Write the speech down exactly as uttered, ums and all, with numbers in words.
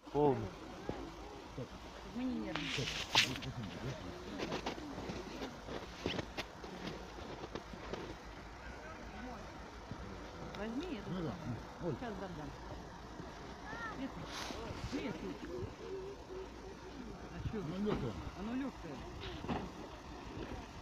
Полный. Мы не нервничаем. Возьми эту. Ну да. Оль. Сейчас дам. Эту. Нет. А что? Ну, легкая. Оно легкое.